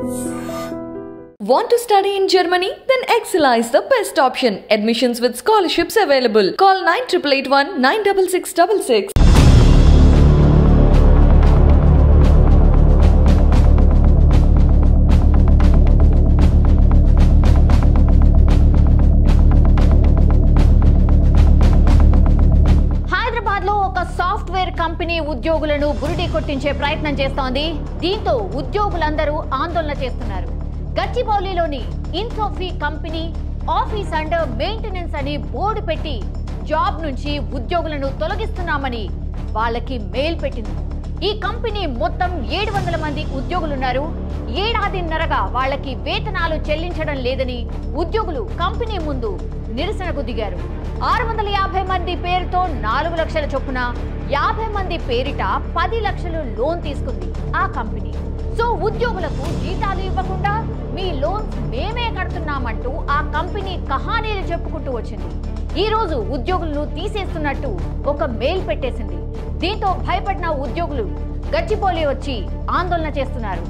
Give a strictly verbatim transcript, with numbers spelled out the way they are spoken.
Want to study in Germany? Then Excella is the best option. Admissions with scholarships available. Call nine eight eight one nine six six six six. Hyderabad లో ఒక software company ఉద్యోగులను బురిడి కొట్టించే ప్రయత్నం చేస్తోంది. దీంతో ఉద్యోగులందరూ ఆందోళన చేస్తున్నారు. గచ్చిబౌలిలోని ఇన్సోఫీ కంపెనీ ఆఫీస్ అండర్ మెయింటెనెన్స్ అని బోర్డు పెట్టి జాబ్ నుంచి ఉద్యోగులను తొలగిస్తున్నామని వాళ్ళకి మెయిల్ పెట్టింది. ఈ కంపెనీ మొత్తం ఏడు వందల మంది ఉద్యోగులున్నారు. ఏడాదిన్నరగా వాళ్ళకి వేతనాలు చెల్లించడం లేదని ఉద్యోగులు కంపెనీ ముందు నిరసనకు దిగారు. ఆరు వందల యాభై మంది పేరుతో నాలుగు లక్షల చొప్పున యాభై మంది పేరిట పది లక్షలు లోన్ తీసుకుంది ఆ కంపెనీ. సో ఉద్యోగులకు జీతాలు ఇవ్వకుండా మీ లోన్ మేమే కడుతున్నామంటూ ఆ కంపెనీ కహానీలు చెప్పుకుంటూ వచ్చింది. ఈ రోజు ఉద్యోగులను తీసేస్తున్నట్టు ఒక మెయిల్ పెట్టేసింది. దీంతో భయపడిన ఉద్యోగులు గచ్చిబౌలి వచ్చి ఆందోళన చేస్తున్నారు.